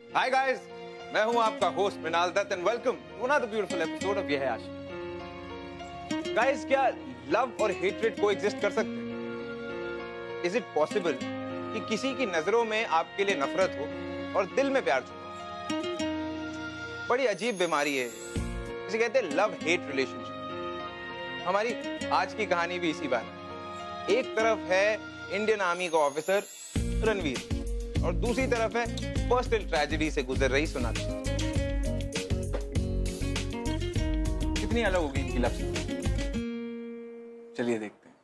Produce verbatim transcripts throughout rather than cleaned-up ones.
Hi guys, मैं हूं आपका host Minal Dutt and welcome to another beautiful episode of Yeh Hai Aashiqui. Guys, क्या लव और हेट्रेड को एग्जिस्ट कर सकते हैं? इज इट पॉसिबल कि किसी की नजरों में आपके लिए नफरत हो और दिल में प्यार छुपा? बड़ी अजीब बीमारी है, इसे कहते हैं लव हेट रिलेशनशिप। हमारी आज की कहानी भी इसी बात है। एक तरफ है इंडियन आर्मी का ऑफिसर रणवीर और दूसरी तरफ है पर्सनल ट्रेजेडी से गुजर रही सोनाली। कितनी अलग होगी इनकी लव स्टोरी, चलिए देखते हैं।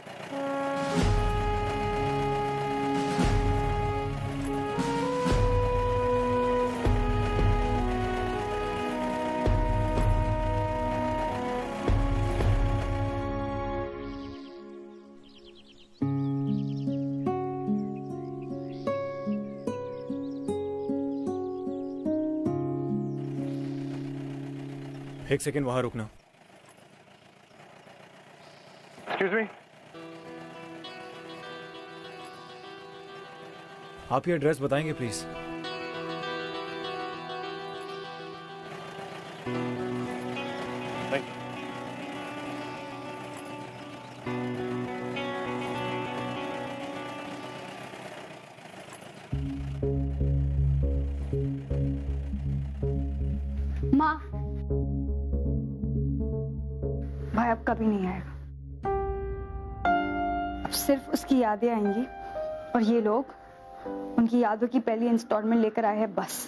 एक सेकेंड वहां रुकना। एक्सक्यूज मी, आप ये एड्रेस बताएंगे प्लीज? Thank you. माँ, भाई अब कभी नहीं आएगा। अब सिर्फ उसकी यादें आएंगी और ये लोग उनकी यादों की पहली इंस्टॉलमेंट लेकर आए हैं बस।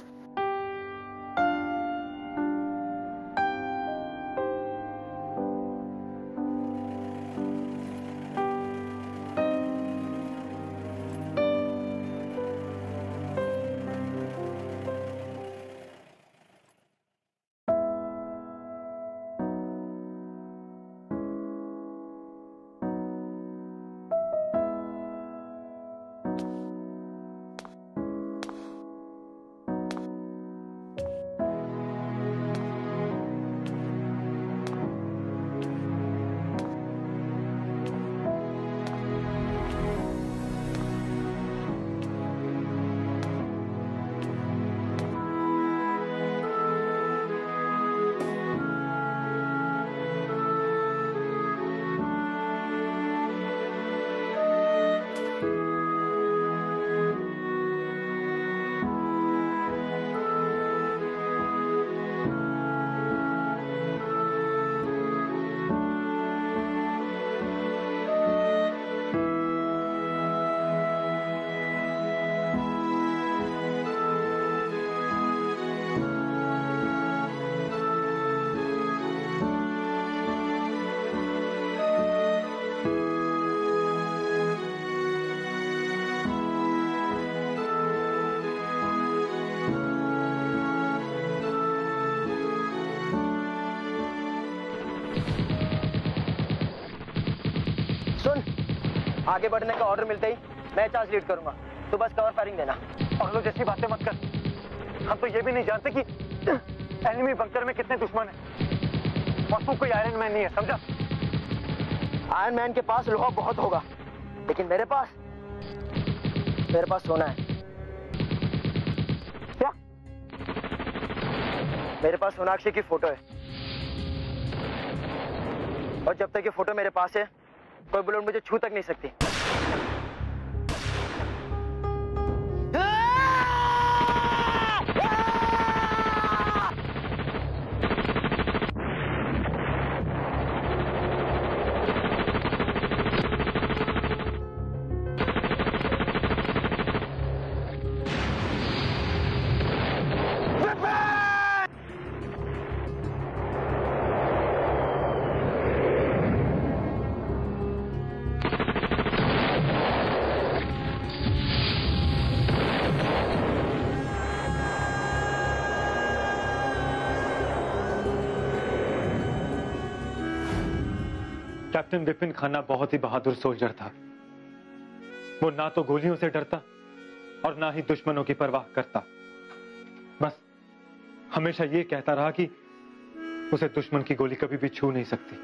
आगे बढ़ने का ऑर्डर मिलते ही मैं चार्ज लीड करूंगा, तो बस कवर फायरिंग देना। और लोग जैसी बातें मत कर, हम तो ये भी नहीं जानते कि एनिमी बंकर में कितने दुश्मन हैं। और तू कोई आयरन मैन नहीं है, समझा? आयरन मैन के पास लोहा बहुत होगा, लेकिन मेरे पास मेरे पास सोना है। क्या? मेरे पास सोनाक्षी की फोटो है और जब तक ये फोटो मेरे पास है कोई बुलेट मुझे छू तक नहीं सकती। कैप्टन विपिन खन्ना बहुत ही बहादुर सोल्जर था। वो ना तो गोलियों से डरता और ना ही दुश्मनों की परवाह करता। बस हमेशा ये कहता रहा कि उसे दुश्मन की गोली कभी भी छू नहीं सकती।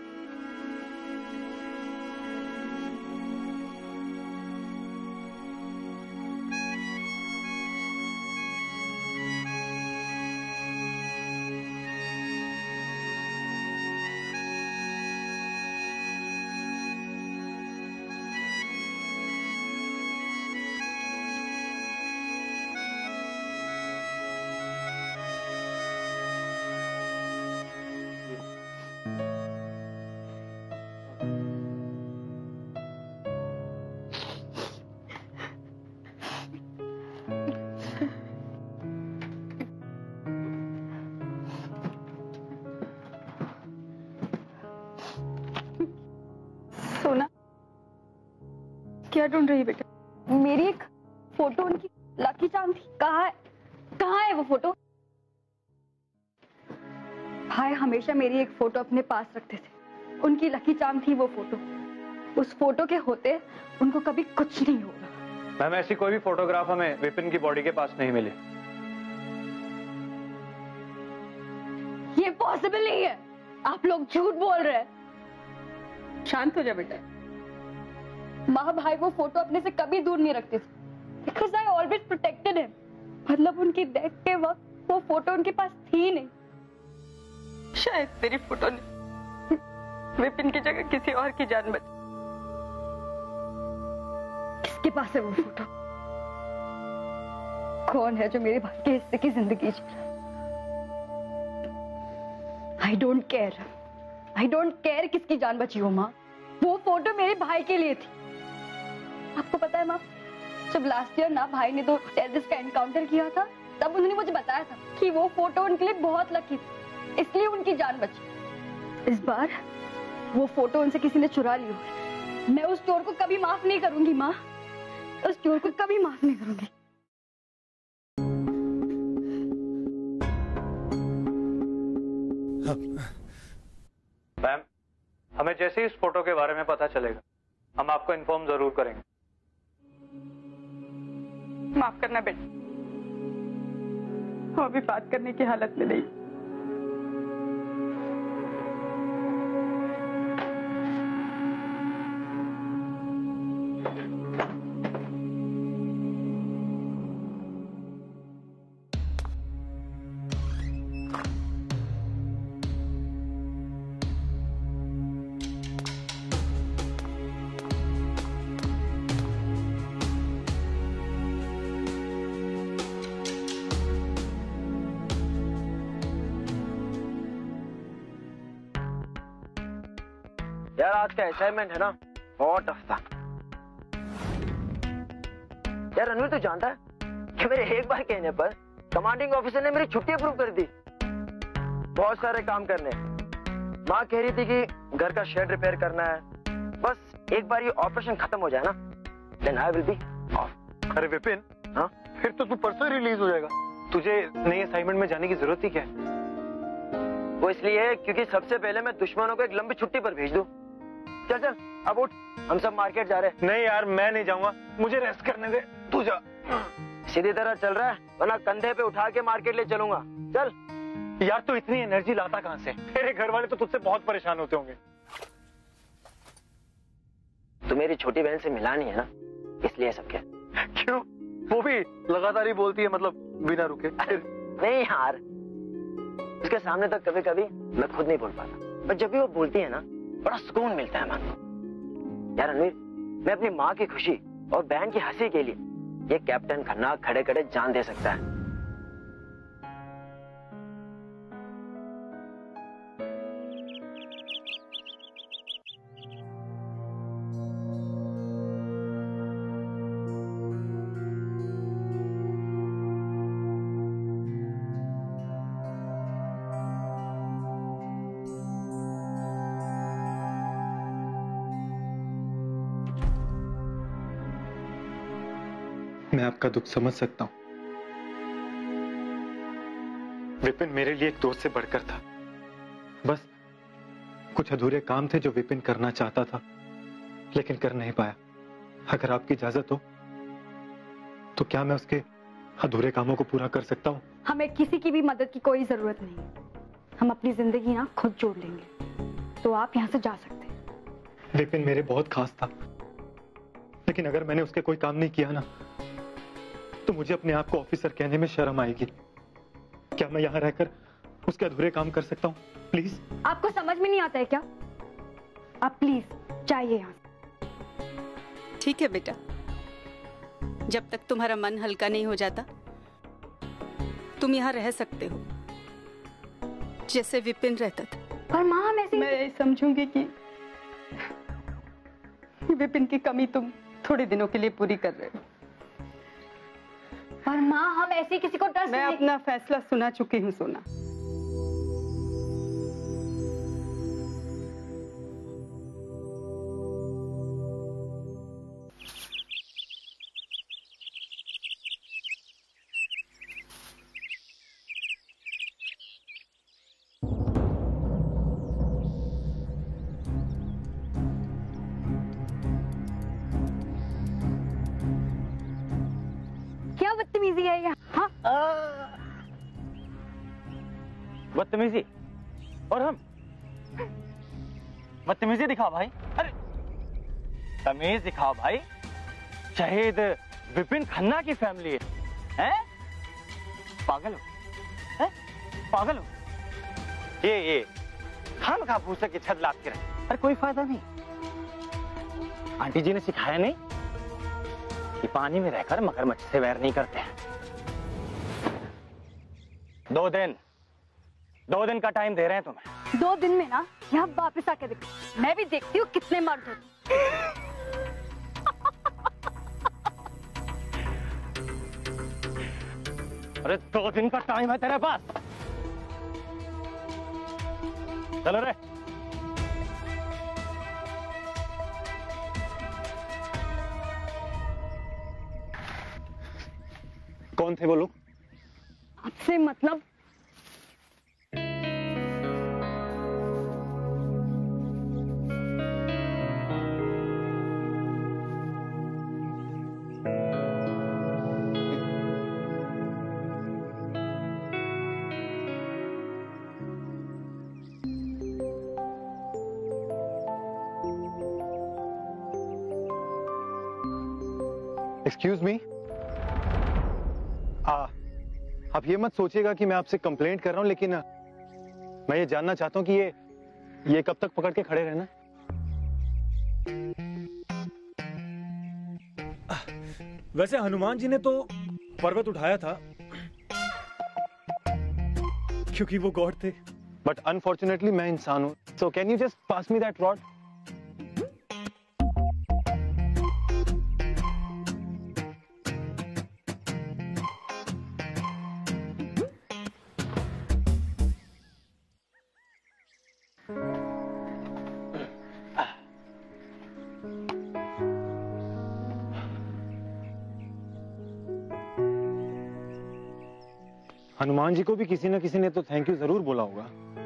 क्या ढूंढ रही है बेटा? मेरी एक फोटो उनकी लकी चार्म थी। कहाँ है, कहाँ है वो फोटो? भाई हमेशा मेरी एक फोटो अपने पास रखते थे। उनकी लकी चार्म थी वो फोटो। उस फोटो के होते उनको कभी कुछ नहीं होगा। मैम, ऐसी कोई भी फोटोग्राफ हमें विपिन की बॉडी के पास नहीं मिली। ये पॉसिबल नहीं है। आप लोग झूठ बोल रहे हैं। शांत हो जा बेटा। माँ भाई वो फोटो अपने से कभी दूर नहीं रखते थे। Because I always protected him. मतलब उनकी डेथ के वक्त वो फोटो उनके पास थी नहीं। शायद तेरी फोटो ने विपिन की जगह किसी और की जान बचाई। किसके पास है वो फोटो? कौन है जो मेरे भाई के हिस्से की जिंदगी जी रहा है? I don't care. I don't care किसकी जान बची हो माँ। वो फोटो मेरे भाई के लिए थी। आपको पता है माँ, जब लास्ट ईयर ना भाई ने दो टेररिस्ट का एनकाउंटर किया था, तब उन्होंने मुझे बताया था कि वो फोटो उनके लिए बहुत लकी थी, इसलिए उनकी जान बची। इस बार वो फोटो उनसे किसी ने चुरा ली होगी। मैं उस चोर को कभी माफ नहीं करूंगी माँ। उस चोर को कभी माफ नहीं करूंगी। मैम, हमें जैसे ही इस फोटो के बारे में पता चलेगा हम आपको इन्फॉर्म जरूर करेंगे। माफ करना बेटा, वो अभी बात करने की हालत में नहीं। यार आज का असाइनमेंट है ना, बहुत टफ था। यार रणवीर, तू जानता है कि मेरे एक बार कहने पर कमांडिंग ऑफिसर ने मेरी छुट्टी अप्रूव कर दी। बहुत सारे काम करने। माँ कह रही थी कि घर का शेड रिपेयर करना है। बस एक बार ये ऑपरेशन खत्म हो जाए ना, then I will be off. अरे विपिन, हाँ फिर तो तू परसों रिलीज हो जाएगा। तुझे नई असाइनमेंट में जाने की जरूरत ही क्या है? वो इसलिए है क्योंकि सबसे पहले मैं दुश्मनों को एक लंबी छुट्टी पर भेज दूं। चल चल अब उठ, हम सब मार्केट जा रहे हैं। नहीं यार, मैं नहीं जाऊंगा, मुझे रेस्ट करने दे, तू जा। सीधी तरह चल रहा है वरना कंधे पे उठा के मार्केट ले चलूंगा। चल। यार तू इतनी एनर्जी लाता कहां से? तेरे घर वाले तो तुझसे बहुत परेशान होते होंगे। तू मेरी छोटी बहन से मिला नहीं है ना, इसलिए सब क्या। क्यों? वो भी लगातार ही बोलती है, मतलब बिना रुके। नहीं यार, उसके सामने तो कभी कभी मैं खुद नहीं बोल पाता, पर जब भी वो बोलती है ना, बड़ा सुकून मिलता है मन को। यार रणवीर, मैं अपनी माँ की खुशी और बहन की हंसी के लिए ये कैप्टन खन्ना खड़े खड़े जान दे सकता है। मैं आपका दुख समझ सकता हूं। विपिन मेरे लिए एक दोस्त से बढ़कर था। बस कुछ अधूरे काम थे जो विपिन करना चाहता था, लेकिन कर नहीं पाया। अगर आपकी इजाजत हो तो क्या मैं उसके अधूरे कामों को पूरा कर सकता हूं? हमें किसी की भी मदद की कोई जरूरत नहीं है। हम अपनी जिंदगी ना खुद जोड़ लेंगे, तो आप यहाँ से जा सकते हैं। विपिन मेरे बहुत खास था, लेकिन अगर मैंने उसके कोई काम नहीं किया ना, तो मुझे अपने आप को ऑफिसर कहने में शर्म आएगी। क्या मैं यहाँ रहकर उसके अधूरे काम कर सकता हूँ? प्लीज। आपको समझ में नहीं आता है क्या? आप प्लीज जाइए यहाँ से। ठीक है बेटा, जब तक तुम्हारा मन हल्का नहीं हो जाता तुम यहाँ रह सकते हो, जैसे विपिन रहता था। पर माँ, हम ऐसे मैं समझूंगी कि विपिन की कमी तुम थोड़े दिनों के लिए पूरी कर रहे हो। पर माँ, हम ऐसे किसी को ट्रस्ट मैं नहीं। अपना फैसला सुना चुकी हूँ सोना। बदतमीजी है ये? हाँ बदतमीजी? और हम बदतमीजी दिखाओ भाई। अरे तमीज दिखाओ भाई। शहीद विपिन खन्ना की फैमिली है, हैं? पागल हो, हैं? पागल हो? ये ये खाम खा भूसे की छत लाद के रहे। अरे कोई फायदा नहीं। आंटी जी ने सिखाया नहीं कि पानी में रहकर मगरमच्छ से वैर नहीं करते हैं। दो दिन दो दिन का टाइम दे रहे हैं तुम्हें। दो दिन में ना यहाँ वापस आके देखो, मैं भी देखती हूँ कितने मर्द होते। अरे दो दिन का टाइम है तेरे पास। चलो रे। कौन थे वो लोग? आपसे मतलब? एक्सक्यूज मी, आप ये मत सोचिएगा कि मैं आपसे कंप्लेंट कर रहा हूं, लेकिन मैं ये जानना चाहता हूं कि ये ये कब तक पकड़ के खड़े रहना? वैसे हनुमान जी ने तो पर्वत उठाया था क्योंकि वो गॉड थे, बट अनफॉर्चुनेटली मैं इंसान हूं। So can you just pass me that rod? Hanuman ji को भी किसी न किसी ने तो थैंक यू जरूर बोला होगा।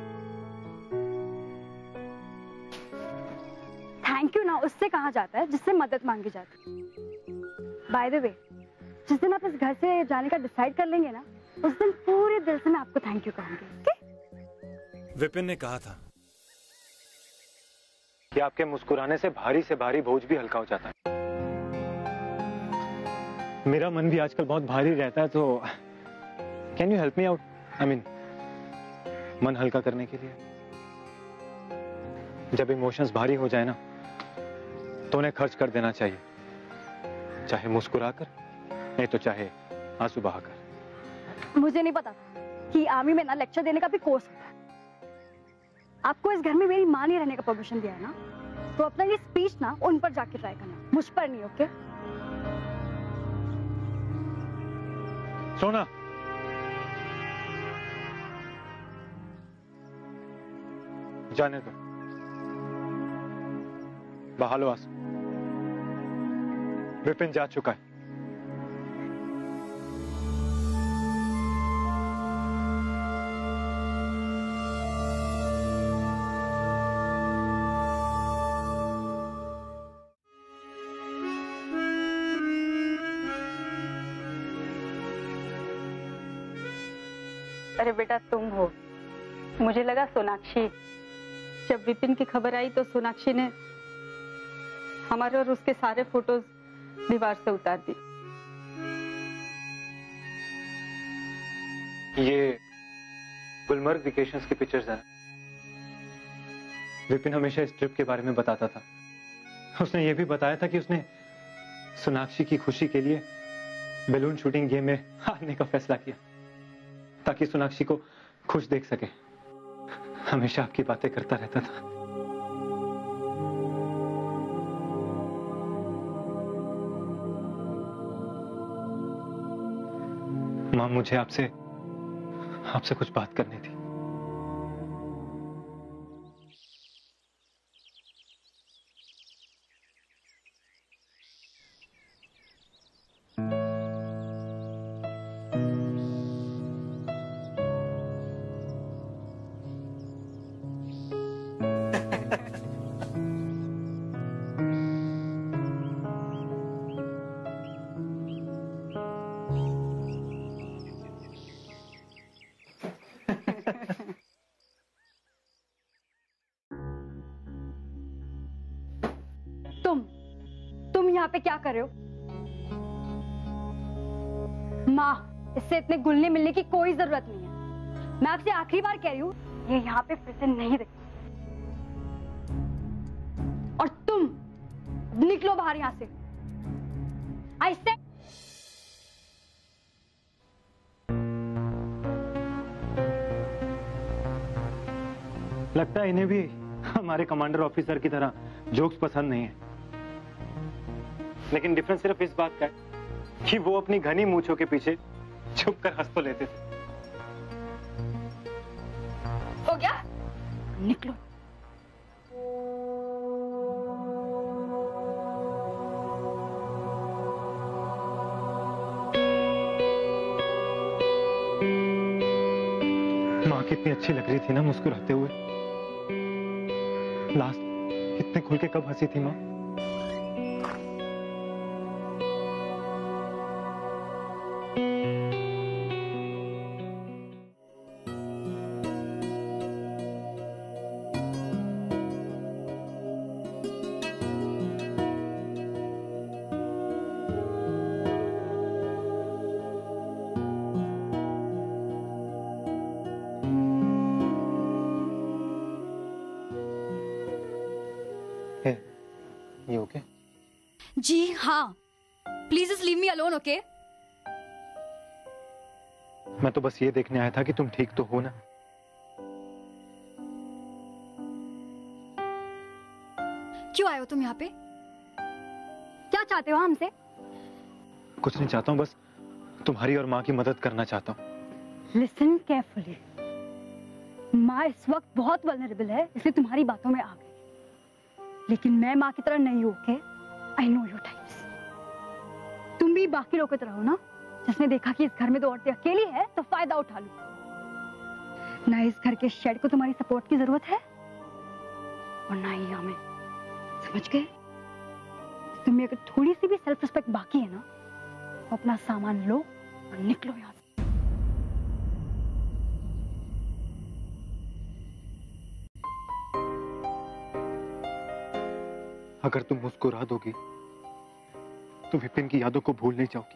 थैंक यू ना उससे कहा जाता है जिससे मदद मांगी जाती है। बाय द वे, जिस दिन आप इस घर से जाने का डिसाइड कर लेंगे ना, उस दिन पूरे दिल से मैं आपको थैंक यू कहूंगी। okay? विपिन ने कहा था कि आपके मुस्कुराने से भारी से भारी बोझ भी हल्का हो जाता है। मेरा मन भी आजकल बहुत भारी रहता है, तो can you help me out? I mean मन हल्का करने के लिए। जब इमोशंस भारी हो जाए ना, तो उन्हें खर्च कर देना चाहिए, चाहे मुस्कुराकर, नहीं तो चाहे आंसू बहाकर। मुझे नहीं पता कि आर्मी में ना लेक्चर देने का भी कोर्स होता है। आपको इस घर में मेरी मां नहीं रहने का परमिशन दिया है ना, तो अपना ये स्पीच ना उन पर जाके ट्राई करना, मुझ पर नहीं। ओके? सोना, जाने दो, बहा लो आंसू। विपिन जा चुका है। अरे बेटा तुम हो, मुझे लगा सोनाक्षी। जब विपिन की खबर आई तो सोनाक्षी ने हमारे और उसके सारे फोटोज दीवार से उतार दी। ये गुलमर्ग वेकेशंस की पिक्चर्स हैं। विपिन हमेशा इस ट्रिप के बारे में बताता था। उसने ये भी बताया था कि उसने सोनाक्षी की खुशी के लिए बैलून शूटिंग गेम में हारने का फैसला किया, ताकि सोनाक्षी को खुश देख सके। हमेशा आपकी बातें करता रहता था। मां, मुझे आपसे आपसे कुछ बात करनी थी। तुम तुम यहाँ पे क्या कर रहे हो? माँ, इससे इतने घुलने मिलने की कोई जरूरत नहीं है। मैं आपसे आखिरी बार कह रही हूँ, ये यहाँ पे फिर से नहीं रही। और तुम निकलो बाहर यहाँ से। आई से लगता है इन्हें भी हमारे कमांडर ऑफिसर की तरह जोक्स पसंद नहीं है। लेकिन डिफरेंस सिर्फ इस बात का है कि वो अपनी घनी मूंछों के पीछे छुप कर हंस तो लेते थे। हो गया? निकलो। माँ कितनी अच्छी लग रही थी ना मुस्कुराते हुए। लास्ट कितने खुल के कब हंसी थी माँ। ये ओके? जी हाँ, please just leave me alone, okay? मैं तो बस ये देखने आया था कि तुम ठीक तो हो ना। क्यों आए हो तुम यहाँ पे? क्या चाहते हो हमसे? कुछ नहीं चाहता हूँ, बस तुम्हारी और माँ की मदद करना चाहता हूँ। Listen carefully. माँ इस वक्त बहुत वल्नरेबल है, इसलिए तुम्हारी बातों में आ गई। लेकिन मैं माँ की तरह नहीं हूँ, okay? I know your types. तुम भी बाकी लोगों की तरह हो ना, जिसने देखा कि इस घर में दो औरतें अकेली है तो फायदा उठा लो। ना इस घर के शेड को तुम्हारी सपोर्ट की जरूरत है और ना ही हमें, समझ गए? तुम्हें अगर थोड़ी सी भी सेल्फ रिस्पेक्ट बाकी है ना, तो अपना सामान लो और निकलो यहाँ से। अगर तुम मुस्कुरा दोगी तो विपिन की यादों को भूल नहीं जाओगी।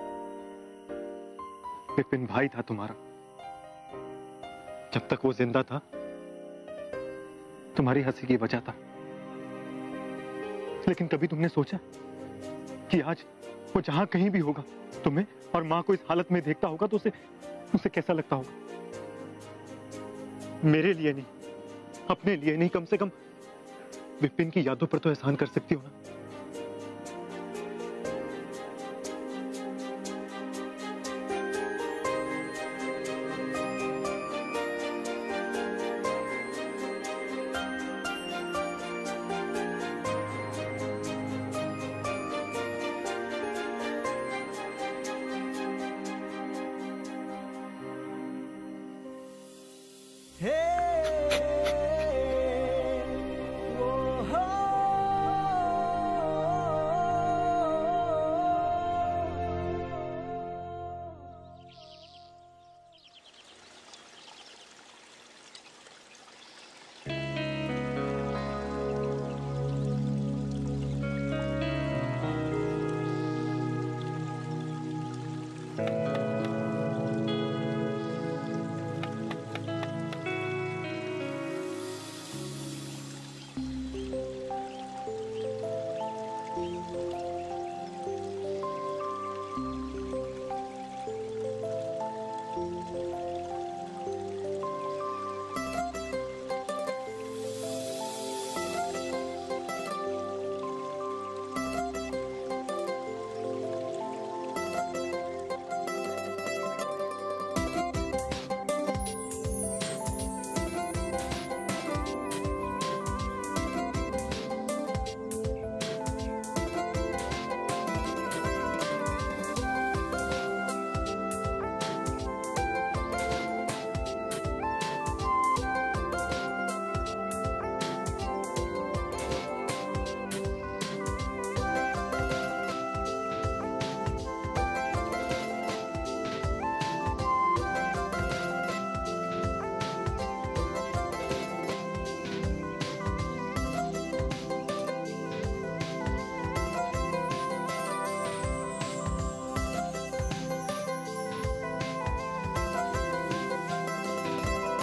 विपिन भाई था तुम्हारा। जब तक वो जिंदा था, तुम्हारी हंसी की वजह था। लेकिन कभी तुमने सोचा कि आज वो जहां कहीं भी होगा, तुम्हें और मां को इस हालत में देखता होगा तो उसे उसे कैसा लगता होगा? मेरे लिए नहीं, अपने लिए नहीं, कम से कम विपिन की यादों पर तो एहसान कर सकती हो ना।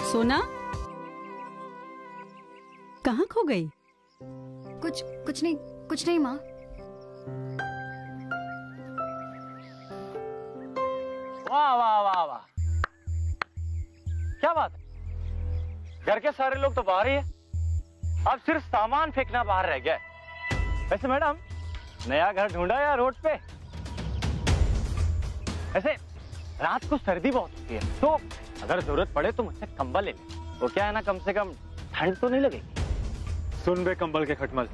सोना कहाँ खो गई? कुछ कुछ नहीं कुछ नहीं माँ। वाह वाह वाह वाह, क्या बात है, घर के सारे लोग तो बाहर ही है, अब सिर्फ सामान फेंकना बाहर रह गया है। वैसे मैडम, नया घर ढूंढा या रोड पे? ऐसे रात को सर्दी बहुत होती है, तो अगर जरूरत पड़े तो मुझसे कंबल ले ले, वो क्या है ना, कम से कम ठंड तो नहीं लगेगी। सुन बे कंबल के खटमल,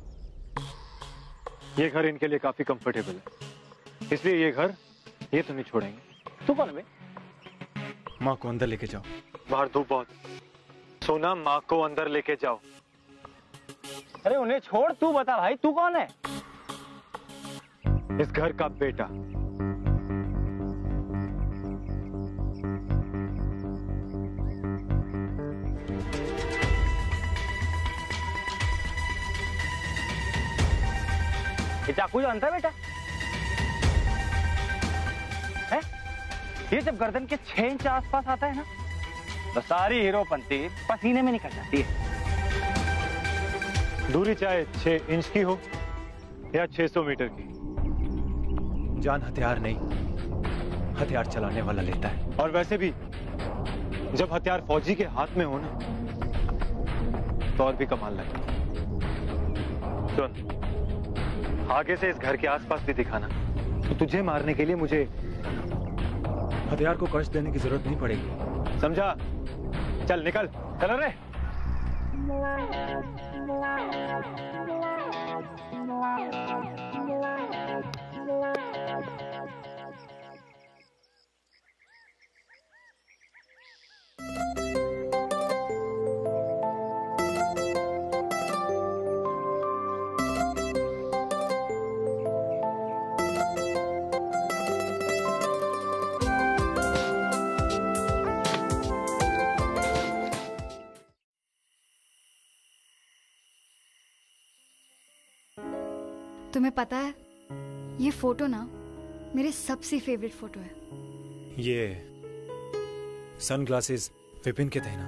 ये घर इनके लिए काफी कंफर्टेबल है, इसलिए ये घर ये तो नहीं छोड़ेंगे। तू कौन है बे? माँ को अंदर लेके जाओ, बाहर धूप बहुत। सोना, माँ को अंदर लेके जाओ। अरे उन्हें छोड़, तू बता भाई, तू कौन है? इस घर का बेटा। ये चाकू जानता है बेटा? है? ये जब गर्दन के छह इंच आसपास आता है ना, तो सारी हीरोपंती पसीने में निकल जाती है। दूरी चाहे छह इंच की हो या छह सौ मीटर की, जान हथियार नहीं, हथियार चलाने वाला लेता है। और वैसे भी जब हथियार फौजी के हाथ में हो ना, तो और भी कमाल लगे। सुन, आगे से इस घर के आसपास भी दिखाना, तो तुझे मारने के लिए मुझे हथियार को कष्ट देने की जरूरत नहीं पड़ेगी, समझा? चल निकल, चल रे। तुम्हें पता है, ये फोटो ना मेरे सबसे फेवरेट फोटो है। ये सनग्लासेस विपिन के थे ना?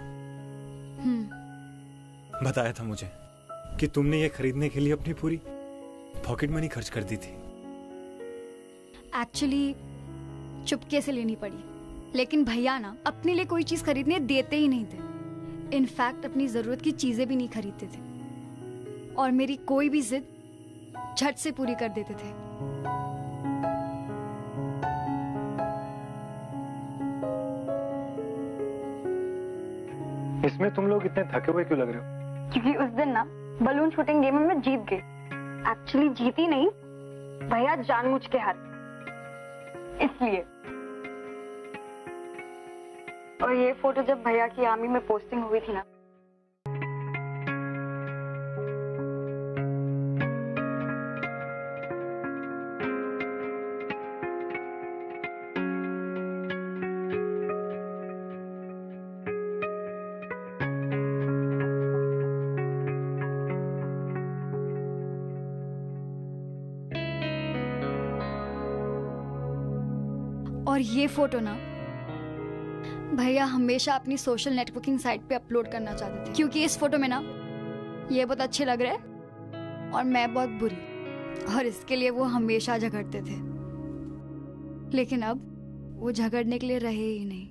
हम्म। बताया था मुझे कि तुमने ये खरीदने के लिए अपनी पूरी पॉकेट मनी खर्च कर दी थी। एक्चुअली चुपके से लेनी पड़ी, लेकिन भैया ना अपने लिए कोई चीज खरीदने देते ही नहीं थे। इनफैक्ट अपनी जरूरत की चीजें भी नहीं खरीदते थे, और मेरी कोई भी जिद झट से पूरी कर देते थे। इसमें तुम लोग इतने थके हुए क्यों लग रहे हो? क्योंकि उस दिन ना बलून शूटिंग गेम में मैं जीत गई। एक्चुअली जीती नहीं, भैया जानबूझ के हार, इसलिए। और ये फोटो जब भैया की आर्मी में पोस्टिंग हुई थी ना, और ये फोटो ना भैया हमेशा अपनी सोशल नेटवर्किंग साइट पे अपलोड करना चाहते थे, क्योंकि इस फोटो में ना ये बहुत अच्छे लग रहे हैं और मैं बहुत बुरी, और इसके लिए वो हमेशा झगड़ते थे। लेकिन अब वो झगड़ने के लिए रहे ही नहीं।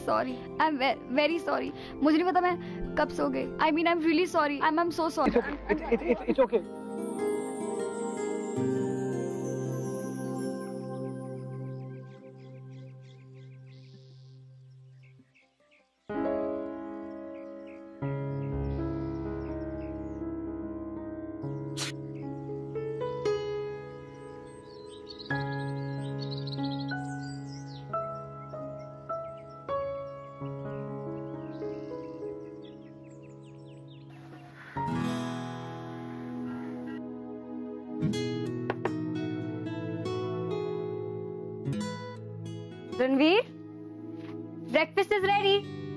Sorry, I am very sorry. मुझे नहीं पता मैं कब सो गई। I mean I am really sorry, I am so sorry. It's okay. Ranveer, breakfast is ready.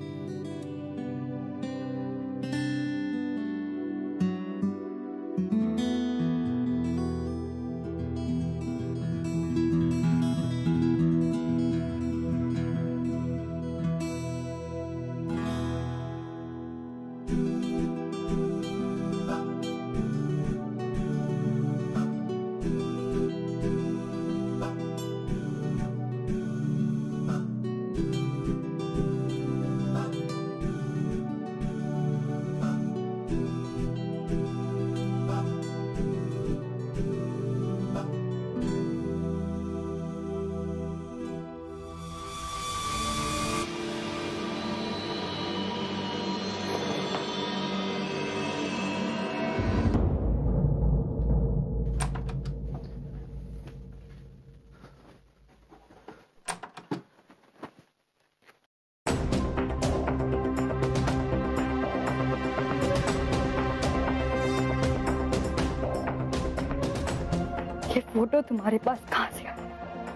ये फोटो तुम्हारे पास कहां से आई?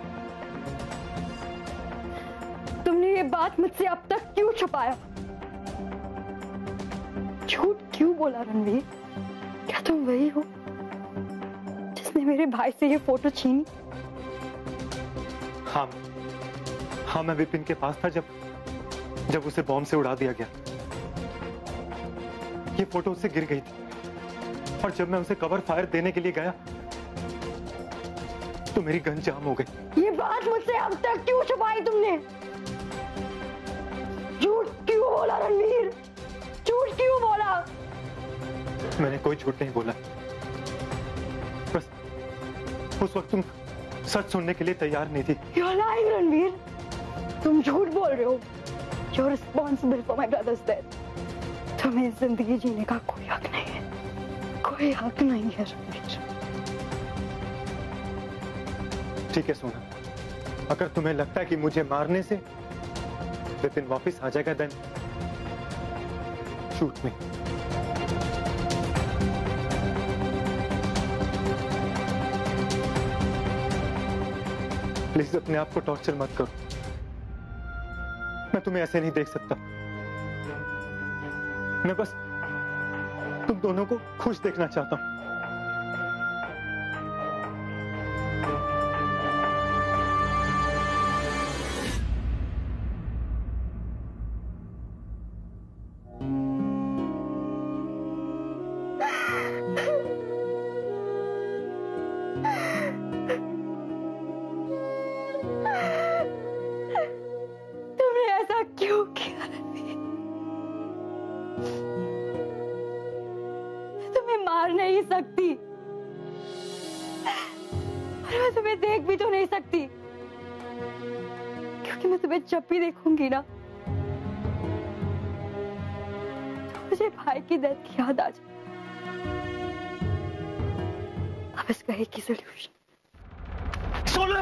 तुमने ये बात मुझसे अब तक क्यों छुपाया? झूठ क्यों बोला रणवीर? क्या तुम वही हो जिसने मेरे भाई से ये फोटो छीनी? हाँ हाँ, मैं विपिन के पास था जब जब उसे बॉम्ब से उड़ा दिया गया। ये फोटो उससे गिर गई थी और जब मैं उसे कवर फायर देने के लिए गया तो मेरी गन जाम हो गई। ये बात मुझसे अब तक क्यों छुपाई तुमने? झूठ क्यों बोला रणवीर? झूठ क्यों बोला? मैंने कोई झूठ नहीं बोला, बस उस वक्त तुम सच सुनने के लिए तैयार नहीं थी। You're lying, Ranveer. तुम झूठ बोल रहे हो। You're responsible for my brother's death. तुम्हें जिंदगी जीने का कोई हक नहीं है, कोई हक नहीं है रणवीर। ठीक है सोना, अगर तुम्हें लगता है कि मुझे मारने से विपिन वापस आ जाएगा, देन शूट मी। प्लीज अपने आप को टॉर्चर मत करो। मैं तुम्हें ऐसे नहीं देख सकता। मैं बस तुम दोनों को खुश देखना चाहता हूं। नहीं सकती और मैं तुम्हें देख भी तो नहीं सकती, क्योंकि मैं तुम्हें जब भी देखूंगी ना तो मुझे भाई की डेथ की याद आ जाए। अब इसका एक ही सॉल्यूशन। सोना,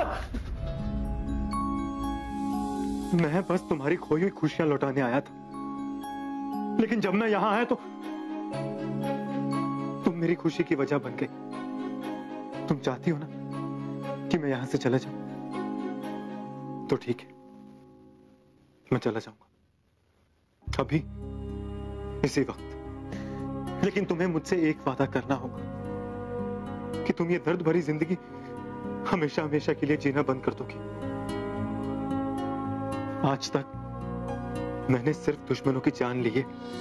मैं बस तुम्हारी खोई हुई खुशियां लौटाने आया था, लेकिन जब मैं यहां आया तो तुम मेरी खुशी की वजह बन गई। तुम चाहती हो ना कि मैं यहां से चला जाऊं, तो ठीक है, मैं चला जाऊंगा अभी इसी वक्त। लेकिन तुम्हें मुझसे एक वादा करना होगा कि तुम ये दर्द भरी जिंदगी हमेशा हमेशा के लिए जीना बंद कर दोगी। आज तक मैंने सिर्फ दुश्मनों की जान ली है।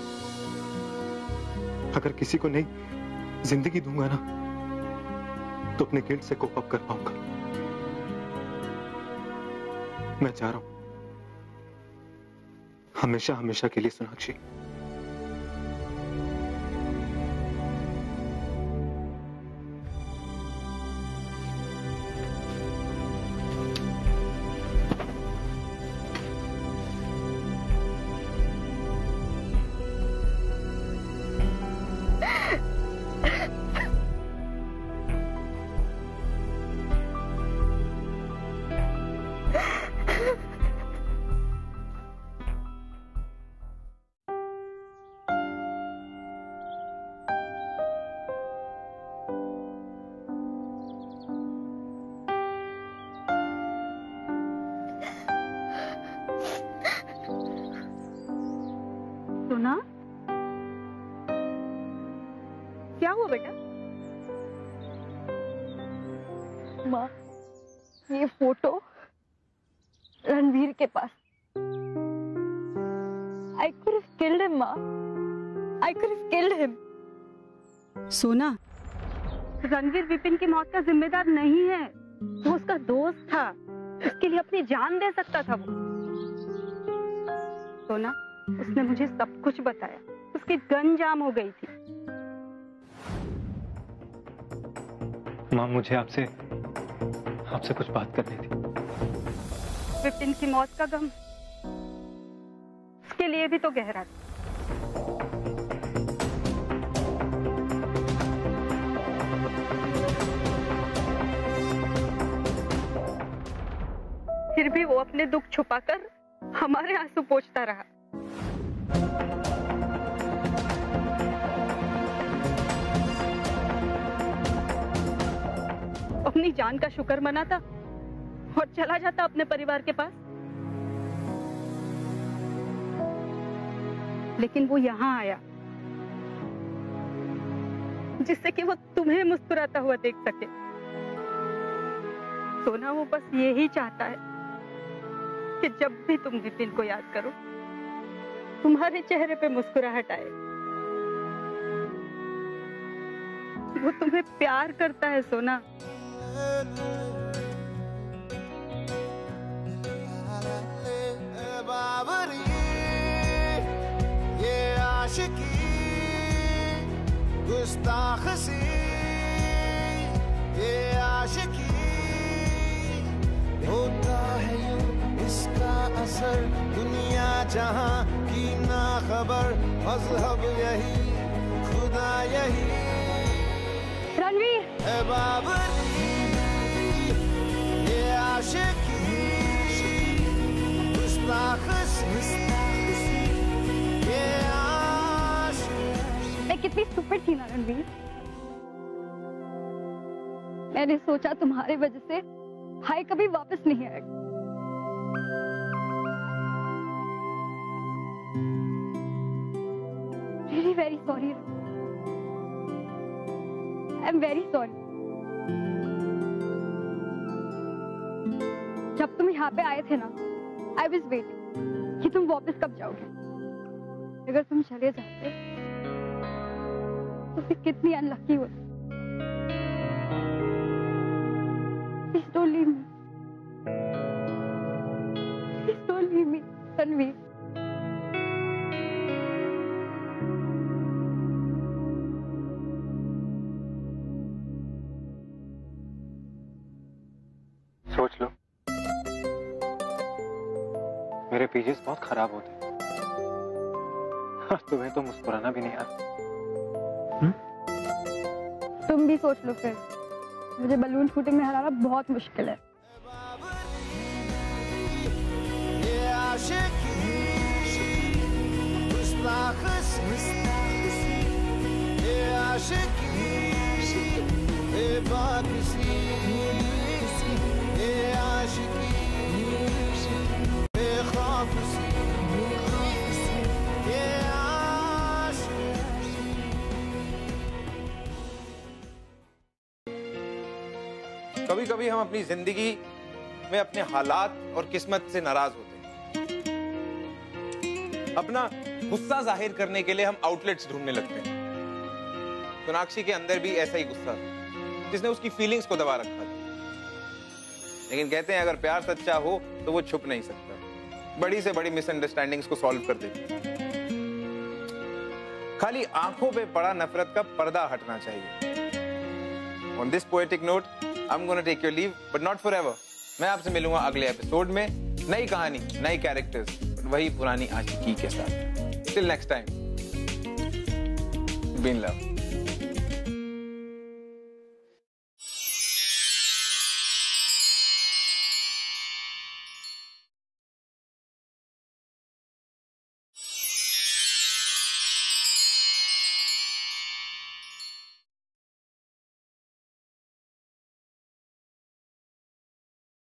अगर किसी को नई जिंदगी दूंगा ना तो अपने गिल्ट से कोप अप कर पाऊंगा। मैं चाह रहा हूं हमेशा हमेशा के लिए सोनाक्षी। सोना, क्या हुआ बेटा? माँ, ये फोटो रणवीर के पास। I could have killed him, माँ। I could have killed him। सोना, रणवीर विपिन की मौत का जिम्मेदार नहीं है। वो उसका दोस्त था, उसके लिए अपनी जान दे सकता था वो। सोना, उसने मुझे सब कुछ बताया। उसकी गन जाम हो गई थी। माँ, मुझे आपसे आपसे कुछ बात करनी थी। विपिन की मौत का गम उसके लिए भी तो गहरा था। फिर भी वो अपने दुख छुपाकर हमारे आंसू पोंछता रहा। अपनी जान का शुक्र मनाता और चला जाता अपने परिवार के पास। लेकिन वो यहाँ आया जिससे कि वो तुम्हें मुस्कुराता हुआ देख सके। सोना, वो बस यही चाहता है कि जब भी तुम विपिन को याद करो, तुम्हारे चेहरे पे मुस्कुराहट आए। वो तुम्हें प्यार करता है सोना। बाबरी ये आशिकी गुस्ताख सी, ये आशिकी होता है यूं इसका असर। दुनिया जहां की ना खबर, मजहब यही, खुदा यही। रणवीर, है बाबरी ये आशिकी गुस्ताख सी, ये आशिकी। मैं कितनी स्टूपिड थी ना रणवीर। मैंने सोचा तुम्हारे वजह से हाय कभी वापस नहीं आएगा। Really very sorry। I'm very sorry। जब तुम यहाँ पे आए थे ना, I was waiting कि तुम वापस कब जाओगे। अगर तुम चले जाते तो फिर कितनी अनलकी होती। Please don't leave me। Please don't leave me, Ranveer. सोच लो, मेरे पेजेस बहुत खराब होते हैं। तुम्हें तो मुस्कुराना भी नहीं आता। तुम भी सोच लो फिर। मुझे बलून शूटिंग में हराना बहुत मुश्किल है। ये आशिकी गुस्ताख सी, ये आशिकी बेबाकी, ये आशिकी बेखौफ सी, ये आशिकी। कभी कभी हम अपनी जिंदगी में अपने हालात और किस्मत से नाराज होते हैं। अपना गुस्सा जाहिर करने के लिए हम आउटलेट्स ढूंढने लगते हैं। सोनाक्षी के अंदर भी ऐसा ही गुस्सा था जिसने उसकी फीलिंग्स को दबा रखा था। लेकिन कहते हैं अगर प्यार सच्चा हो तो वो छुप नहीं सकता। बड़ी से बड़ी मिसअंडरस्टैंडिंग्स को सॉल्व कर देगी। खाली आंखों पे पड़ा नफरत का पर्दा हटना चाहिए। On this poetic note I am gonna take your leave, but not forever. मैं आपसे मिलूंगा अगले एपिसोड में, नई कहानी, नई कैरेक्टर्स, वही पुरानी आशिकी के साथ। Till next time, be in love.